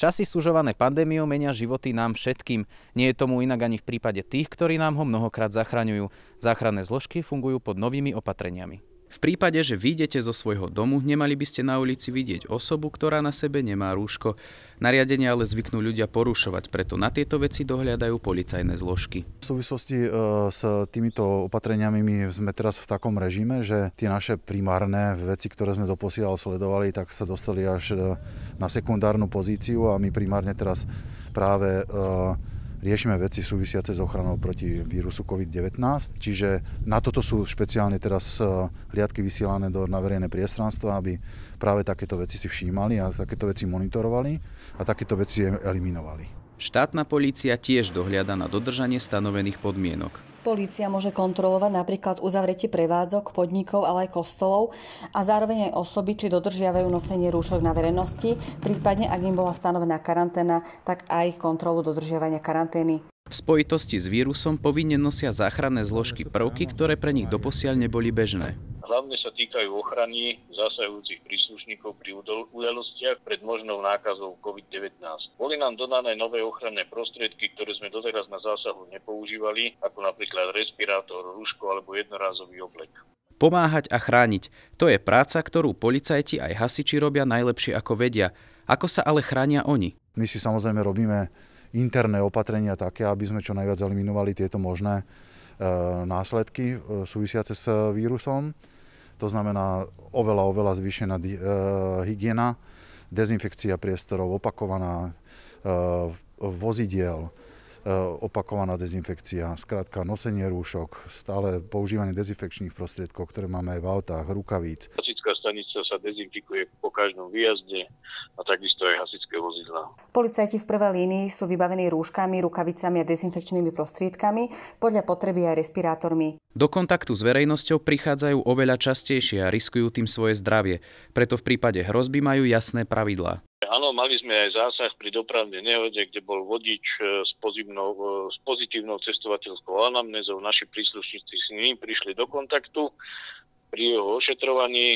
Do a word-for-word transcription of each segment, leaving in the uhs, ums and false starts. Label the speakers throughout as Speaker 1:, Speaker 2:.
Speaker 1: Časy sužované pandémiou menia životy nám všetkým. Nie je tomu inak ani v prípade tých, ktorí nám ho mnohokrát zachraňujú. Záchranné zložky fungujú pod novými opatreniami. V prípade, že vyjdete zo svojho domu, nemali by ste na ulici vidieť osobu, ktorá na sebe nemá rúško. Nariadenia ale zvyknú ľudia porušovať, preto na tieto veci dohliadajú policajné zložky.
Speaker 2: V súvislosti s týmito opatreniami my sme teraz v takom režime, že tie naše primárne veci, ktoré sme doposiaľ sledovali, tak sa dostali až na sekundárnu pozíciu a my primárne teraz práve riešime veci súvisiace s ochranou proti vírusu covid devätnásť, čiže na toto sú špeciálne teraz hliadky vysielané do, na verejné priestranstva, aby práve takéto veci si všímali a takéto veci monitorovali a takéto veci eliminovali.
Speaker 1: Štátna polícia tiež dohliada na dodržanie stanovených podmienok.
Speaker 3: Polícia môže kontrolovať napríklad uzavretie prevádzok, podnikov, ale aj kostolov a zároveň aj osoby, či dodržiavajú nosenie rúšok na verejnosti, prípadne ak im bola stanovená karanténa, tak aj kontrolu dodržiavania karantény.
Speaker 1: V spojitosti s vírusom povinne nosia záchranné zložky prvky, ktoré pre nich doposiaľ neboli bežné.
Speaker 4: Hlavne sa týkajú ochrany zasahujúcich príslušníkov pri udalostiach pred možnou nákazou covid devätnásť. Boli nám dodané nové ochranné prostriedky, ktoré sme doteraz na zásahu nepoužívali, ako napríklad respirátor, rúško alebo jednorázový oblek.
Speaker 1: Pomáhať a chrániť. To je práca, ktorú policajti aj hasiči robia najlepšie ako vedia. Ako sa ale chránia oni?
Speaker 2: My si samozrejme robíme interné opatrenia také, aby sme čo najviac eliminovali tieto možné e, následky e, súvisiace s vírusom. To znamená oveľa, oveľa zvýšená e, hygiena, dezinfekcia priestorov, opakovaná e, vozidiel, e, opakovaná dezinfekcia, skrátka nosenie rúšok, stále používanie dezinfekčných prostriedkov, ktoré máme aj v autách, rukavíc.
Speaker 4: Hasičská stanica sa dezinfikuje po každom výjazde a takisto aj hasičské vozidlá.
Speaker 3: Policajti v prvej línii sú vybavení rúškami, rukavicami a dezinfekčnými prostriedkami, podľa potreby aj respirátormi.
Speaker 1: Do kontaktu s verejnosťou prichádzajú oveľa častejšie a riskujú tým svoje zdravie. Preto v prípade hrozby majú jasné pravidlá.
Speaker 4: Áno, mali sme aj zásah pri dopravnej nehode, kde bol vodič s, pozivnou, s pozitívnou cestovateľskou anamnézou. Naši príslušníci s ním prišli do kontaktu. Pri jeho ošetrovaní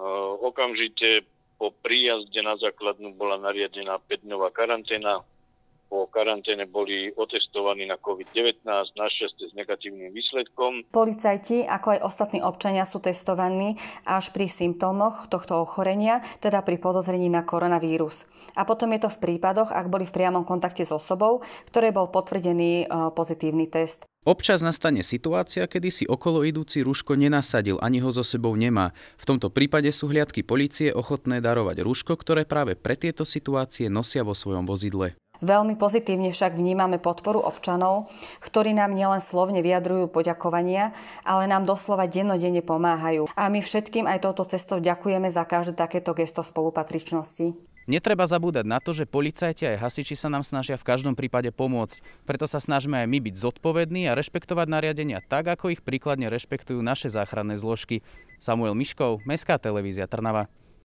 Speaker 4: okamžite po príjazde na základnú bola nariadená päťdňová karanténa. Po karanténe boli otestovaní na covid devätnásť, našťastie s negatívnym výsledkom.
Speaker 3: Policajti, ako aj ostatní občania, sú testovaní až pri symptómoch tohto ochorenia, teda pri podozrení na koronavírus. A potom je to v prípadoch, ak boli v priamom kontakte s osobou, ktorej bol potvrdený pozitívny test.
Speaker 1: Občas nastane situácia, kedy si okolo idúci rúško nenasadil, ani ho so sebou nemá. V tomto prípade sú hliadky polície ochotné darovať rúško, ktoré práve pre tieto situácie nosia vo svojom vozidle.
Speaker 3: Veľmi pozitívne však vnímame podporu občanov, ktorí nám nielen slovne vyjadrujú poďakovania, ale nám doslova dennodenne pomáhajú. A my všetkým aj touto cestou ďakujeme za každé takéto gesto spolupatričnosti.
Speaker 1: Netreba zabúdať na to, že policajti aj hasiči sa nám snažia v každom prípade pomôcť. Preto sa snažíme aj my byť zodpovední a rešpektovať nariadenia tak, ako ich príkladne rešpektujú naše záchranné zložky. Samuel Miškov, Mestská televízia Trnava.